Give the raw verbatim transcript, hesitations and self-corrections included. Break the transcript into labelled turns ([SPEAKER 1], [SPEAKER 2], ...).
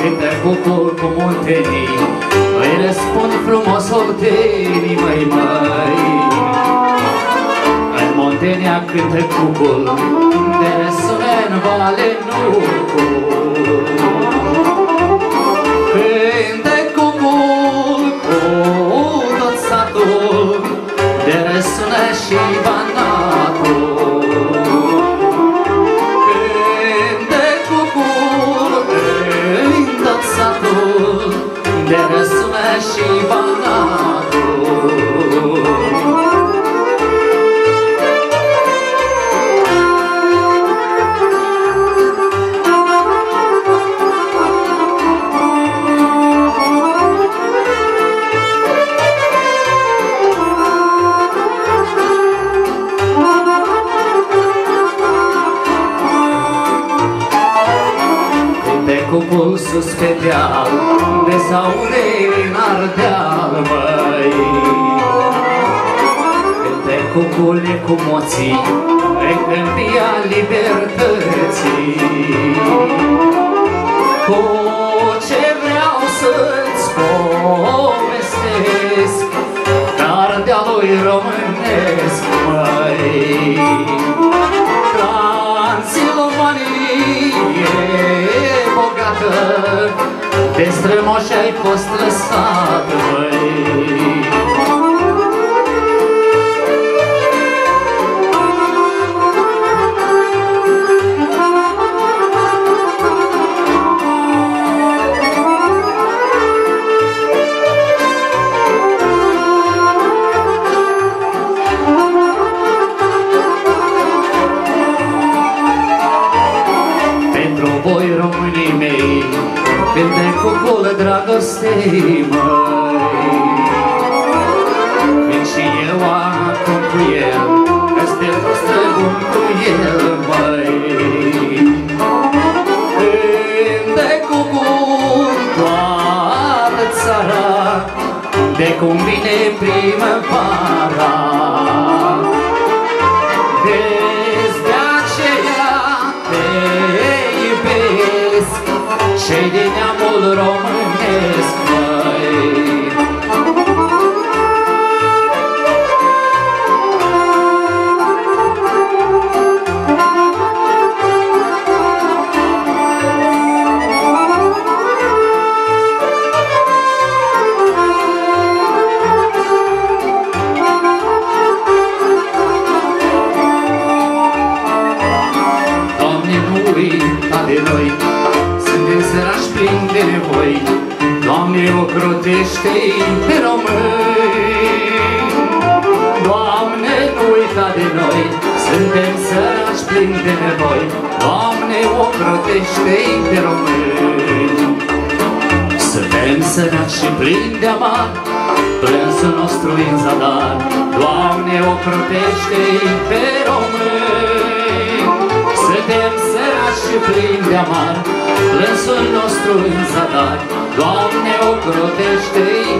[SPEAKER 1] cântă cucul cu muntenii, îi răspund frumos oltenii, măi, măi. În Muntenia cântă cucul, de răsună în vale nucul. Cântă cucul cu tot satul, de răsună și banatul. Cântă cucul în tot satul, de răsună și banatul. Cucul sus pe deal, de s-aude în Ardeal, măi. Cântă cucule cu moții, în câmpia libertății. Cu ce vreau să-ți povestesc, Ardealul românesc, măi. Transilvanie bogată, de strămoși ai fost lăsat, măi. Cântă cucul dragostei, măi. Când și eu acum cu el, că-ți străbun cu el, măi. Cântă cucul toată țara, de cum vine primăvara. Vezi, de aceea te iubesc, cei din neamul românesc, măi. Doamne, nu uita de noi, suntem sărași plini de nevoi, Doamne, ocrotește-i pe români. Doamne, nu uita de noi, suntem sărași plini de nevoi, Doamne, ocrotește-i pe români. Suntem sărași și plini de amar, plânsul nostru în zadar, Doamne, ocrotește-i pe români. Suntem sărași și plini de amar, plânsul nostru în zadar, Doamne, ocrotește-i